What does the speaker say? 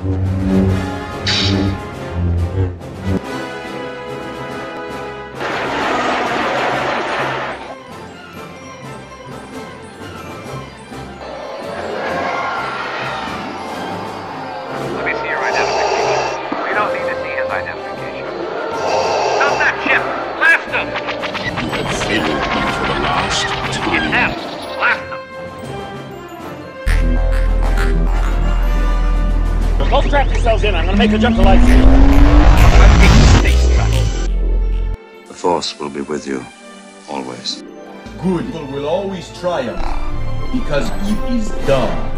Both strap yourselves in. I'm going to make a jump to life. The Force will be with you, always. Good will always triumph, because it is done.